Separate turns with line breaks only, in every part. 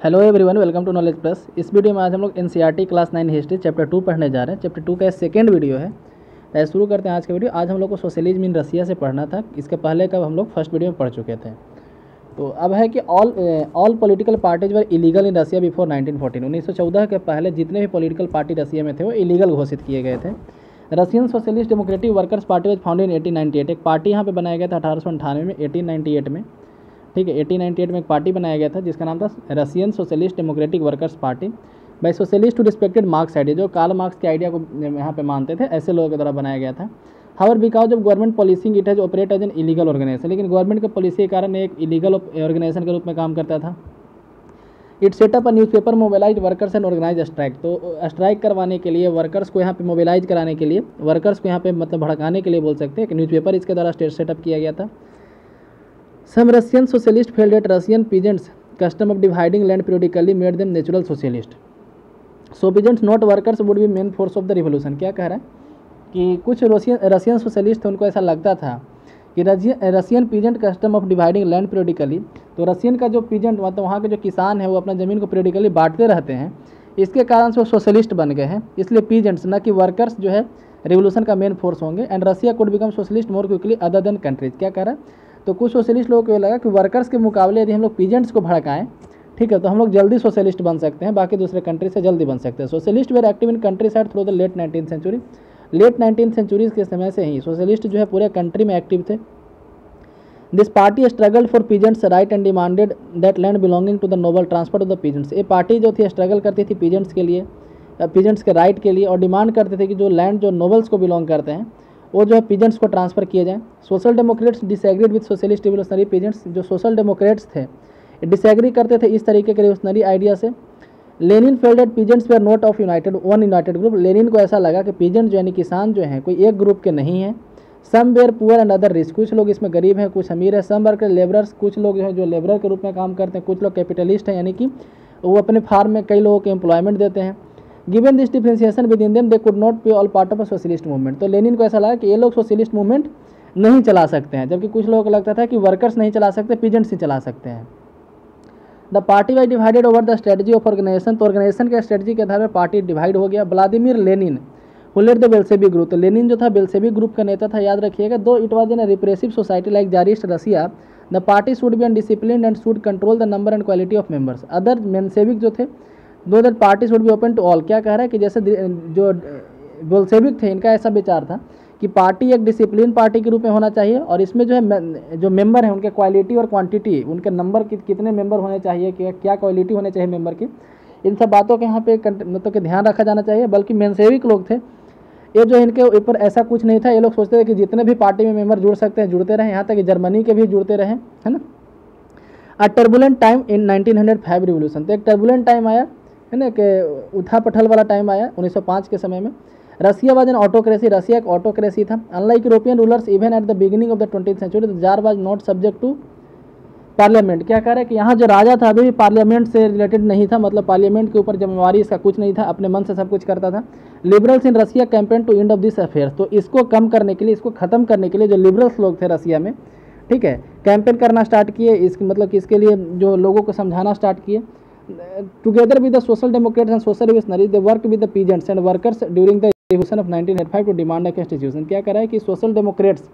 Hello everyone, welcome to knowledge plus. इस वीडियो में आज हम लोग एनसीईआरटी क्लास 9 हिस्ट्री चैप्टर 2 पढ़ने जा रहे हैं। चैप्टर 2 का सेकंड वीडियो है। शुरू करते हैं आज का वीडियो। आज हम लोग को सोशलिज्म इन रसिया से पढ़ना था। इसके पहले का हम लोग फर्स्ट वीडियो में पढ़ चुके थे। तो अब है कि all political parties were illegal in Russia before 1914। 1914 के पहले जितने भी पॉलिटिकल पार्टी रसिया में थे वो इलीगल घोषित किए गए थे। Russian Socialist Democratic Workers Party was founded in 1898। एक पार्टी यहाँ पे बनाया गया था 1898 में, 1898 में, ठीक है। 1898 में एक पार्टी बनाया गया था जिसका नाम था Russian Socialist Democratic Workers Party by socialist to respected Marx idea, जो कार्ल मार्क्स के आइडिया को यहाँ पे मानते थे, ऐसे लोगों के द्वारा बनाया गया था। However because of government policing it has operate as an illegal organization, लेकिन गवर्नमेंट के पॉलिसी के कारण एक इलीगल ऑर्गेनाइजेशन के रूप में काम करता था। It setup a newspaper mobilize workers and organize strike, तो स्ट्राइक करवाने के लिए वर्कर्स को यहाँ पे मोबिलाइज कराने के लिए, वर्कर्स को यहाँ पे मतलब भड़काने के लिए बोल सकते हैं, एक न्यूज़पेपर इसके द्वारा सेटअप किया गया था। Some Russian socialists felt that Russian peasants' custom of dividing land periodically made them natural socialist. So peasants not workers would be main force of the revolution. क्या कह रहा है कि कुछ रशियन सोशलिस्ट थे, उनको ऐसा लगता था कि Russian peasant custom of dividing land periodically, तो रशियन का जो पीजेंट मतलब वहाँ के जो किसान है वो अपना ज़मीन को पीरियडिकली बांटते रहते हैं, इसके कारण से वो सोशलिस्ट बन गए हैं। इसलिए पीजेंट्स न कि वर्कर्स जो है रिवोल्यूशन का मेन फोर्स होंगे। And Russia could become socialist more quickly other than countries. क्या कह रहा है, तो कुछ सोशलिस्ट लोगों को ये लगा कि वर्कर्स के मुकाबले यदि हम लोग पीजेंट्स को भड़काएं, ठीक है, तो हम लोग जल्दी सोशलिस्ट बन सकते हैं, बाकी दूसरे कंट्री से जल्दी बन सकते हैं। Socialist were active in countryside through the late 19th century. Late 19th century के समय से ही सोशलिस्ट जो है पूरे कंट्री में एक्टिव थे। This party struggle for peasants right and demanded that land belonging to the noble transfer of the peasants. ये party जो थी स्ट्रगल करती थी पीजेंट्स के लिए, पीजेंट्स के राइट के लिए, और डिमांड करते थे कि जो लैंड जो नोबल्स को बिलोंग करते हैं वो जो है पीजेंट्स को ट्रांसफ़र किए जाएँ। Social democrats disagreed with socialist revolutionary peasants, जो सोशल डेमोक्रेट्स थे डिसएग्री करते थे इस तरीके के रिवोल्यूशनरी आइडिया से। Lenin felt that peasants were not of one united group. Lenin को ऐसा लगा कि पीजेंट जो यानी किसान जो हैं कोई एक ग्रुप के नहीं हैं। Some were poor and other rich, कुछ लोग इसमें गरीब हैं, कुछ अमीर है। सम वर्क लेबरर्स, कुछ लोग जो है जो लेबर के रूप में काम करते हैं, कुछ लोग कैपिटलिस्ट हैं, यानी कि वो अपने फार्म में कई लोगों को एम्प्लॉयमेंट देते हैं। Given this differentiation within them they could not be all part of a socialist movement. तो लेनिन को ऐसा लगा कि ये लोग सोशलिस्ट मूवमेंट नहीं चला सकते हैं, जबकि कुछ लोगों को लगता था कि वर्कर्स नहीं चला सकते, पीजेंट्स ही चला सकते हैं। The party was divided over the strategy of organisation, तो ऑर्गेनाइजेशन के स्ट्रेटजी के आधार पर पार्टी डिवाइड हो गया। Vladimir Lenin who led the Bolshevik group, तो लेनिन जो था बेल्शेविक ग्रुप का नेता था, याद रखिएगा। Though it was in a repressive society like tsarist Russia, the party should be undisciplined and should control the number and quality of members. Other Menshevik जो थे, though that party should be open to all. क्या कह रहा है कि जैसे जो Bolshevik थे इनका ऐसा विचार था कि पार्टी एक डिसिप्लिन पार्टी के रूप में होना चाहिए, और इसमें जो है जो मेंबर हैं उनके क्वालिटी और क्वांटिटी, उनके नंबर कितने मेंबर होने चाहिए, क्या क्वालिटी होने चाहिए मेंबर की, इन सब बातों के यहाँ पे मतलब कि ध्यान रखा जाना चाहिए। बल्कि मेंशेविक लोग थे, ये जो इनके ऊपर ऐसा कुछ नहीं था। ये लोग सोचते थे कि जितने भी पार्टी में मेंबर जुड़ सकते हैं जुड़ते रहें, यहाँ तक कि जर्मनी के भी जुड़ते रहें, है ना। A turbulent time in 1905 revolution, तो एक टर्बुलेंट टाइम आया है ना, कि उथा पठल वाला टाइम आया 1905 के समय में। Russia was an autocracy, Russia एक ऑटोक्रेसी था। Unlike European rulers even at the beginning of the 20th century the tsar was not subject to parliament. क्या कह रहे हैं कि यहाँ जो राजा था अभी भी पार्लियामेंट से रिलेटेड नहीं था, मतलब पार्लियामेंट के ऊपर जिम्मेवारी इसका कुछ नहीं था, अपने मन से सब कुछ करता था। Liberals in Russia campaign to end of this affair, तो इसको कम करने के लिए, इसको खत्म करने के लिए जो लिबरल्स लोग थे रसिया में, ठीक है, कैंपेन करना स्टार्ट किए। इस मतलब कि इसके लिए जो लोगों को समझाना स्टार्ट किए। Together with the social democrats and social revolutionaries they work with the peasants and workers during the revolution of 1905 to demand a constitution. क्या कह रहा है कि सोशल डेमोक्रेट्स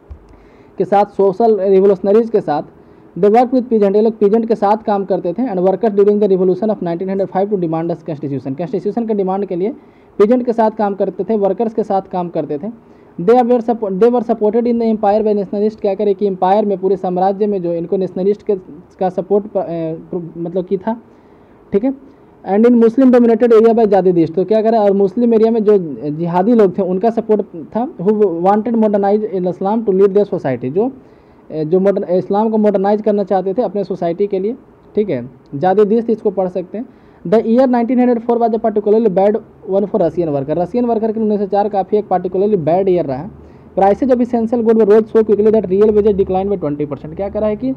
के साथ, सोशल रिवोल्यूशनरीज के साथ, दे वर्क विद पीजेंट, ये लोग पीजेंट के साथ काम करते थे। And workers during the revolution of 1905 to demand a constitution, constitution के डिमांड के लिए पीजेंट के साथ काम करते थे, वर्कर्स के साथ काम करते थे। They were supported in the empire by nationalist. क्या करें कि एम्पायर में, पूरे साम्राज्य में जो इनको नेशनलिस्ट का सपोर्ट मतलब की था, ठीक है। And in Muslim dominated area by Jadidist, तो क्या करें, और मुस्लिम एरिया में जो जिहादी लोग थे उनका सपोर्ट था। Who wanted modernise in Islam to lead their society, जो इस्लाम को मॉडर्नाइज करना चाहते थे अपने सोसाइटी के लिए, ठीक है। जादिदिस्ट इसको पढ़ सकते हैं। The year 1904 was a particularly bad one for Russian worker, Russian worker के लिए 1904 काफ़ी एक पार्टिकुलरली बैड ईयर रहा। Prices of essential good rose so quickly that real wages decline by 20%। क्या करा है कि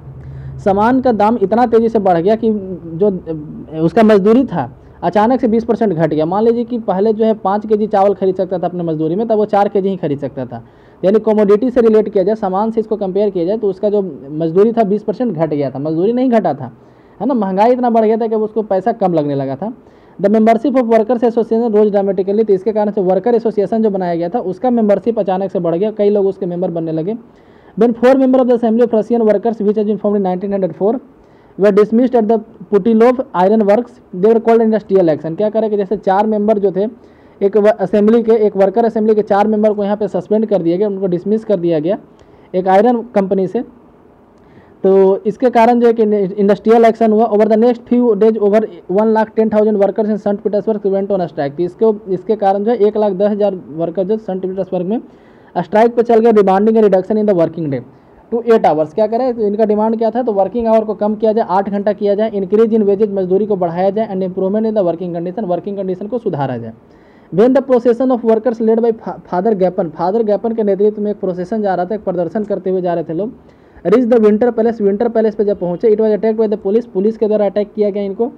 सामान का दाम इतना तेज़ी से बढ़ गया कि जो उसका मजदूरी था अचानक से 20% घट गया। मान लीजिए कि पहले जो है 5 kg चावल खरीद सकता था अपने मजदूरी में, तब वो 4 kg ही खरीद सकता था। यानी कमोडिटी से रिलेट किया जाए, सामान से इसको कंपेयर किया जाए, तो उसका जो मजदूरी था 20% घट गया था। मजदूरी नहीं घटा था, है ना, महंगाई इतना बढ़ गया था कि उसको पैसा कम लगने लगा था। The membership of workers association rose dramatically, तो इसके कारण से वर्कर एसोसिएशन जो बनाया गया था उसका मेंबरशिप अचानक से बढ़ गया, कई लोग उसके मेंबर बनने लगे। When 4 members of the Assembly of Russian Workers, which has been formed in 1904, were dismissed at the Putilov Iron Works, they were called industrial action। क्या करे कि जैसे 4 मेंबर जो थे एक असेंबली के, एक वर्कर असेंबली के 4 मेंबर को यहाँ पे सस्पेंड कर दिया गया, उनको डिसमिस कर दिया गया एक आयरन कंपनी से, तो इसके कारण जो है कि इंडस्ट्रियल एक्शन हुआ। Over the next few days over 1,10,000 workers in Saint Petersburg went on strike. तो इसके कारण जो है 1,10,000 वर्कर जो सेंट पीटर्सबर्ग में स्ट्राइक पे चल गया, demanding reduction in the working day to 8 hours. क्या करें, तो इनका डिमांड क्या था, तो वर्किंग आवर को कम किया जाए, 8 घंटा किया जाए, इंक्रीज इन वेजेज, मजदूरी को बढ़ाया जाए, and improvement in the working condition को सुधारा जाए। When the procession of workers led by Father Gapon के नेतृत्व में एक प्रोसेसन जा रहा था, एक प्रदर्शन करते हुए जा रहे थे लोग। रीच द विंटर पैलेस पे जब पहुंचे, it was attacked by the police के द्वारा अटैक किया गया इनको।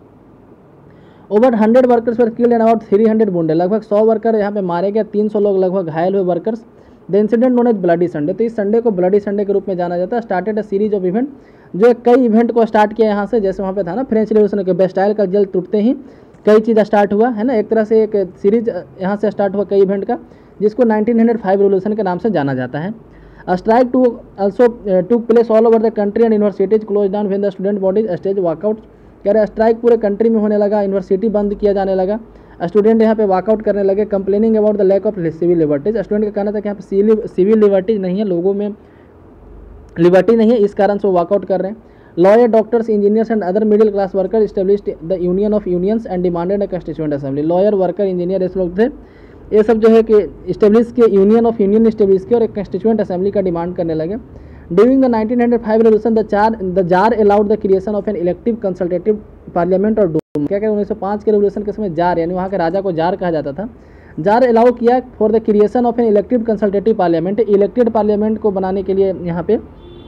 Over 100 workers were killed and about 300 wounded, लगभग 100 वर्कर यहाँ पे मारे गए, 300 लोग लगभग घायल हुए workers. The incident known as Bloody Sunday, तो इस संडे को ब्लडी संडे के रूप में जाना जाता है। Started a series of event, जो कई इवेंट को स्टार्ट किया यहाँ से, जैसे वहाँ पे था ना फ्रेंच रिवॉल्यूशन के बेस्टाइल का जल टूटते ही कई चीज़ स्टार्ट हुआ है ना, एक तरह से एक सीरीज यहाँ से स्टार्ट हुआ कई इवेंट का, जिसको 1905 रिवॉल्यूशन के नाम से जाना जाता है। Strike too also took place all over the country and universities close down when the student bodies stage walkout. कह रहे स्ट्राइक पूरे कंट्री में होने लगा, यूनिवर्सिटी बंद किया जाने लगा, स्टूडेंट यहाँ पे वॉकआउट करने लगे, complaining about the lack of civil liberties. Student का कहना था कि यहाँ पे सिविल लिबर्टीज नहीं है, लोगों में लिबर्टी नहीं है, इस कारण से वो वॉकआउट कर रहे हैं। Lawyer, doctors, engineers and other middle class worker established the union of unions and demanded a constituent assembly. Lawyer, worker, engineer ऐसे लोग थे, ये सब जो है कि स्टेब्लिश के यूनियन ऑफ यूनियन स्टेब्लिश किया और एक कंस्टिट्यूएंट असेंबली का डिमांड करने लगे। During the 1905 revolution the tsar allowed the creation of an elective consultative parliament और डूमा। क्या कहते हैं 1905 के रेवोल्यूशन के समय जार, यानी वहाँ के राजा को जार कहा जाता था, जार अलाउ किया for the creation of an elective consultative parliament, elected parliament को बनाने के लिए यहाँ पे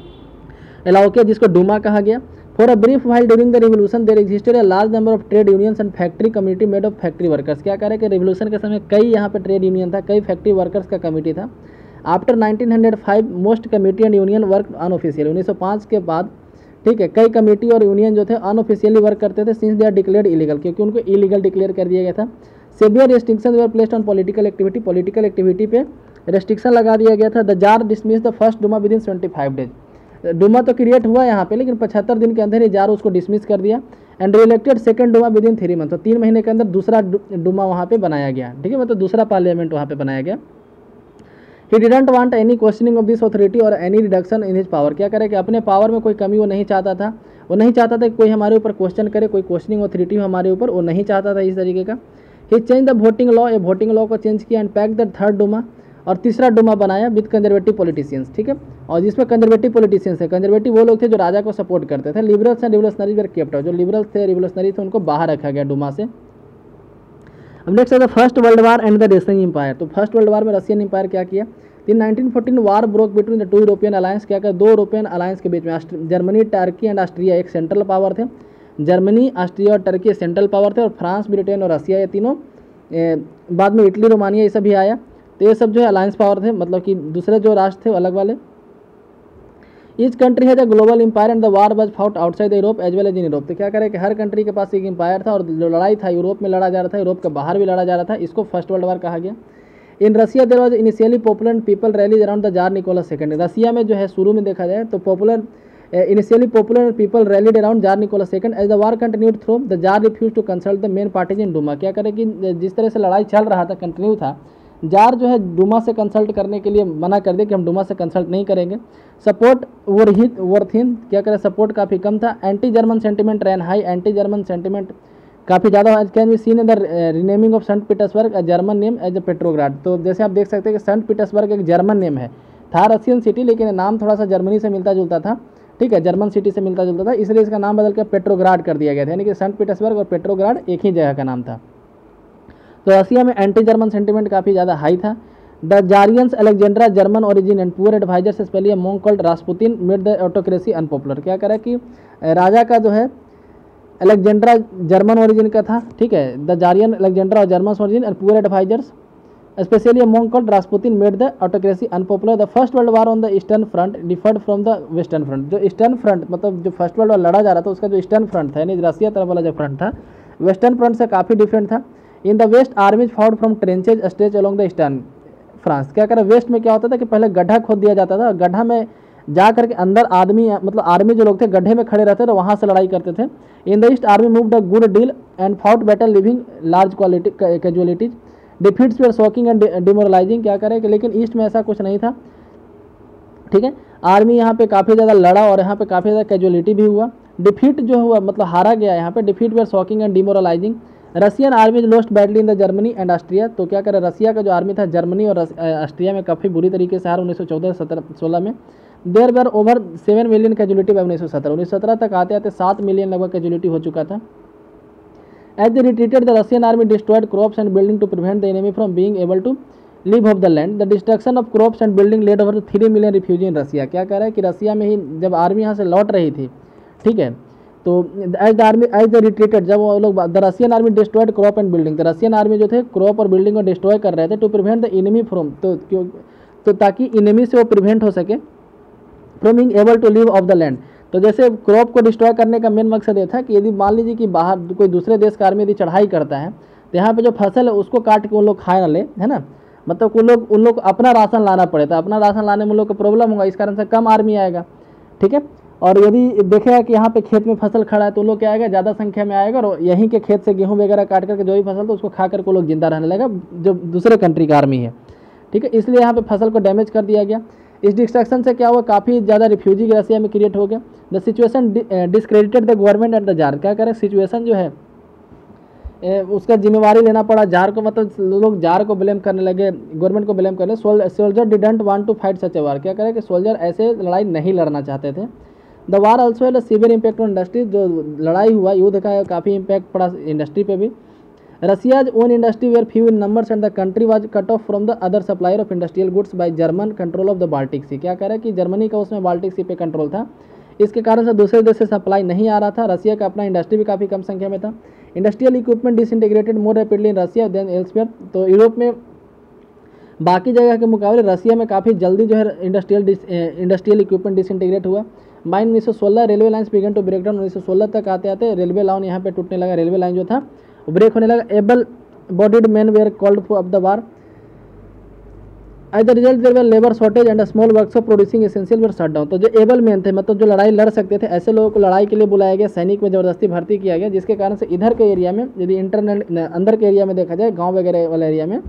अलाउ किया, जिसको डूमा कहा गया। For a brief while during the revolution there existed a large number of trade unions and factory community made of factory workers. क्या कह रहे हैं कि रिवोल्यूशन के समय कई यहाँ पे ट्रेड यूनियन था, कई फैक्ट्री वर्कर्स का कमिटी था। After 1905 most committee and union work unofficial, 1905 के बाद ठीक है कई कमेटी और यूनियन जो थे अनऑफिशियली वर्क करते थे, since they are declared illegal, क्योंकि उनको इलीगल डिक्लेयर कर दिया गया था। Severe restriction were placed on political activity पे रेस्ट्रिक्शन लगा दिया गया था। The tsar dismiss the first Duma within 75 days. Duma तो क्रिएट हुआ यहाँ पे, लेकिन 75 दिन के अंदर ही जार उसको डिसमिस कर दिया। And reelected second Duma within 3 month, तो 3 महीने के अंदर दूसरा डूमा वहाँ पे बनाया गया, ठीक है, मतलब दूसरा पार्लियामेंट वहाँ पे बनाया गया। He didn't want any questioning of this authority और any reduction in his power. क्या करे कि अपने पावर में कोई कमी वो नहीं चाहता था, वो नहीं चाहता था कि कोई हमारे ऊपर क्वेश्चन करे, कोई क्वेश्चनिंग ऑथोरिटी हमारे ऊपर, वो नहीं चाहता था इस तरीके का। He change the voting law, ये वोटिंग लॉ को चेंज किया and pack the third Duma, और तीसरा डूमा बनाया विद कंजर्वेटिव पॉलिटिशियंस, ठीक है, और जिसमें कंजर्वेटिव पॉलिटिशियंस है, कंजर्वेटिव वो लोग थे जो राजा को सपोर्ट करते थे। Liberals and revolutionaries were kept out, जो लिबरल्स थे रिवोल्यूशनरी थे उनको बाहर रखा गया डूमा से। अब नेक्स्ट है the First World War and the Russian Empire. तो फर्स्ट वर्ल्ड वार में रशियन इंपायर क्या किया, in 1914 war broke between the 2 European alliance. क्या कर 2 यूरोपियन अलायंस के बीच में जर्मनी, टर्की एंड ऑस्ट्रिया एक सेंट्रल पावर थे, जर्मनी, ऑस्ट्रिया और टर्की सेंट्रल पावर थे, और फ्रांस, ब्रिटेन और रसिया ये तीनों, बाद में इटली, रोमानिया ये सब भी आया, तो ये सब जो है अलायंस पावर थे, मतलब कि दूसरे जो राष्ट्र थे अलग वाले। ईच कंट्री है the global empire and the war was fought outside the Europe as well as in Europe. तो क्या करे कि हर कंट्री के पास एक इंपायर था और जो लड़ाई था यूरोप में लड़ा जा रहा था, यूरोप के बाहर भी लड़ा जा रहा था, इसको फर्स्ट वर्ल्ड वार कहा गया। In Russia there was initially popular and people rallies around the tsar Nicholas second. Russia में जो है शुरू में देखा जाए तो popular initially popular people rallied around tsar Nicholas second. As the war continued through the tsar refuse to consult the main parties in Duma. क्या करे कि जिस तरह से लड़ाई चल रहा था, कंटिन्यू था, जार जो है डूमा से कंसल्ट करने के लिए मना कर दे कि हम डूमा से कंसल्ट नहीं करेंगे। सपोर्ट वरथिन, क्या करें, सपोर्ट काफ़ी कम था। Anti German sentiment ran high, anti German sentiment काफ़ी ज़्यादा। Can be seen in the renaming of Saint Petersburg a German name as a Petrograd. तो जैसे आप देख सकते हैं कि सेंट पीटर्सबर्ग एक जर्मन नेम है, था रशियन सिटी, लेकिन नाम थोड़ा सा जर्मनी से मिलता जुलता था, ठीक है, जर्मन सिटी से मिलता जुलता था, इसलिए इसका नाम बदल कर पेट्रोग्राड कर दिया गया था, यानी कि सेंट पीटर्सबर्ग और पेट्रोग्राड एक ही जगह का नाम था। तो रसिया में एंटी जर्मन सेंटिमेंट काफ़ी ज़्यादा हाई था। The tsarina's Alexandra German origin and poor advisers specially a monk called Rasputin made the autocracy unpopular. क्या करा कि राजा का जो है अलेक्जेंड्रा जर्मन ओरिजिन का था, ठीक है, द जारियन अलेक्जेंड्रा और German origin and poor advisers specially a monk called Rasputin made the autocracy unpopular. The first world war on the eastern front differed from the western front. जो eastern front मतलब जो first World वार लड़ा जा रहा था उसका जो eastern front था यानी रसिया तरफ वाला जो फ्रंट था वेस्टर्न फ्रंट से काफ़ी डिफरेंट था। In the west armies fought from trenches stretch along the eastern France. क्या करें वेस्ट में क्या होता था कि पहले गड्ढा खोद दिया जाता था, गड्ढा में जा करके अंदर आदमी मतलब आर्मी जो लोग थे गड्ढे में खड़े रहते थे वहाँ से लड़ाई करते थे। In the east army moved a good deal and fought battle leaving large quality casualties. Defeats were shocking and demoralising. क्या करें कि लेकिन ईस्ट में ऐसा कुछ नहीं था, ठीक है। आर्मी यहाँ पे काफ़ी ज़्यादा लड़ा और यहाँ पे काफ़ी ज़्यादा कैजुअलिटी भी हुआ। डिफीट जो हुआ मतलब हारा गया यहाँ पे। Defeat were shocking and demoralising. Russian army lost battles in the Germany and Austria. तो क्या करें रसिया का जो आर्मी था जर्मनी और ऑस्ट्रिया में काफ़ी बुरी तरीके से हारा 1914-16 में। There were over 7 million casualty by 1917 तक आते आते 7 मिलियन लगभग कैजुअलिटी हो चुका था। As they retreated, the Russian army destroyed crops and buildings to prevent the enemy from being able to live off the land. The destruction of crops and building led over 3 million refugees in Russia. क्या कह रहा है कि रसिया में ही जब army यहाँ से लौट रही थी, ठीक है, तो as they retreated जब वो लोग the Russian army destroyed crop and building, तो रसियन आर्मी जो थे क्रॉप और बिल्डिंग को डिस्ट्रॉय कर रहे थे to prevent the enemy from, तो ताकि इनेमी से वो प्रिवेंट हो सके from being able to live off the land। तो जैसे क्रॉप को डिस्ट्रॉय करने का मेन मकसद ये था कि यदि मान लीजिए कि बाहर कोई दूसरे देश का आर्मी यदि चढ़ाई करता है तो यहाँ पे जो फसल है उसको काट के उन लोग खाए ना ले, है ना, मतलब उन लोग अपना राशन लाना पड़े, तो अपना राशन लाने में उन लोग को प्रॉब्लम होगा, इस कारण से कम आर्मी आएगा, ठीक है। और यदि देखेगा कि यहाँ पे खेत में फसल खड़ा है तो उन लोग क्या आएगा ज़्यादा संख्या में आएगा और यहीं के खेत से गेहूँ वगैरह काट करके जो भी फसल तो उसको खा करके वो लोग जिंदा रहने लगेगा जो दूसरे कंट्री का आर्मी है, ठीक है। इसलिए यहाँ पे फसल को डैमेज कर दिया गया। इस डिस्ट्रक्शन से क्या हुआ काफ़ी ज़्यादा रिफ्यूजी रसिया में क्रिएट हो गया। The situation discredited the government and the tsar. क्या करें सिचुएशन जो है उसका जिम्मेवारी लेना पड़ा जार को, मतलब लोग जार को ब्लेम करने लगे, गवर्नमेंट को ब्लेम करने। Soldier didn't want to fight such a war. क्या करें कि सोल्जर ऐसे लड़ाई नहीं लड़ना चाहते थे। The war also had a severe impact on industry. जो लड़ाई हुआ युद्ध का काफ़ी इम्पैक्ट पड़ा इंडस्ट्री पे भी। Russia's own industry were few in numbers and the country was cut off from the other supplier of industrial goods by German control of the Baltic Sea। क्या कह रहा है कि जर्मनी का उसमें बाल्टिक सी पे कंट्रोल था, इसके कारण से दूसरे देश से सप्लाई नहीं आ रहा था। रसिया का अपना इंडस्ट्री भी काफ़ी कम संख्या में था। Industrial equipment disintegrated more rapidly in Russia than elsewhere. तो यूरोप में बाकी जगह के मुकाबले रसिया में काफ़ी जल्दी जो है इंडस्ट्रियल इक्विपमेंट डिसइंटीग्रेट हुआ। By 1916 railway lines began to break down. 1916 तक आते आते रेलवे लाइन यहाँ पे टूटने लगा, रेलवे लाइन जो था ब्रेक होने लगा। Able bodied men were called for off the war. As the result there were labour shortage and small workshop producing essential were shut down. तो जो एबल मैन थे मतलब जो लड़ाई लड़ सकते थे ऐसे लोगों को लड़ाई के लिए बुलाया गया, सैनिक में ज़बरदस्ती भर्ती किया गया, जिसके कारण से इधर के एरिया में यदि इंटरनल अंदर के एरिया में देखा जाए गाँव वगैरह वाले एरिया में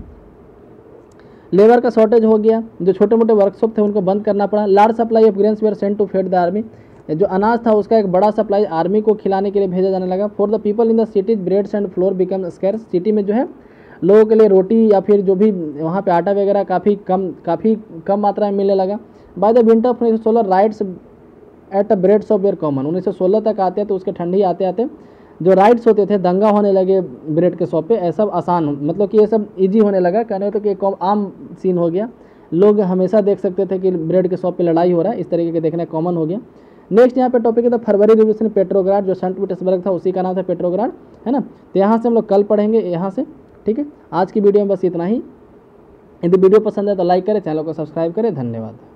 लेबर का शॉर्टेज हो गया। जो छोटे मोटे वर्कशॉप थे उनको बंद करना पड़ा। Large supply of grains were sent to feed the army. जो अनाज था उसका एक बड़ा सप्लाई आर्मी को खिलाने के लिए भेजा जाने लगा। For the people in the cities breads and flour become scarce. City में जो है लोगों के लिए रोटी या फिर जो भी वहाँ पे आटा वगैरह काफ़ी कम मात्रा में मिलने लगा। By the winter of 1916 riots at the bread shop were common. 1916 तक आते हैं तो उसके ठंडी आते आते जो राइट्स होते थे दंगा होने लगे ब्रेड के शॉप पे, ऐसा आसान मतलब कि ये सब ईजी होने लगा। कहने तो कि एक आम सीन हो गया, लोग हमेशा देख सकते थे कि ब्रेड के शॉप पे लड़ाई हो रहा है, इस तरीके के देखना कॉमन हो गया। नेक्स्ट यहाँ पे टॉपिक है था फरवरी रिवॉल्यूशन पेट्रोग्राड। जो सेंट पीटर्सबर्ग था उसी का नाम था पेट्रोग्राड, है ना। तो यहाँ से हम लोग कल पढ़ेंगे यहाँ से, ठीक है। आज की वीडियो में बस इतना ही। यदि वीडियो पसंद है तो लाइक करें, चैनल को सब्सक्राइब करें। धन्यवाद।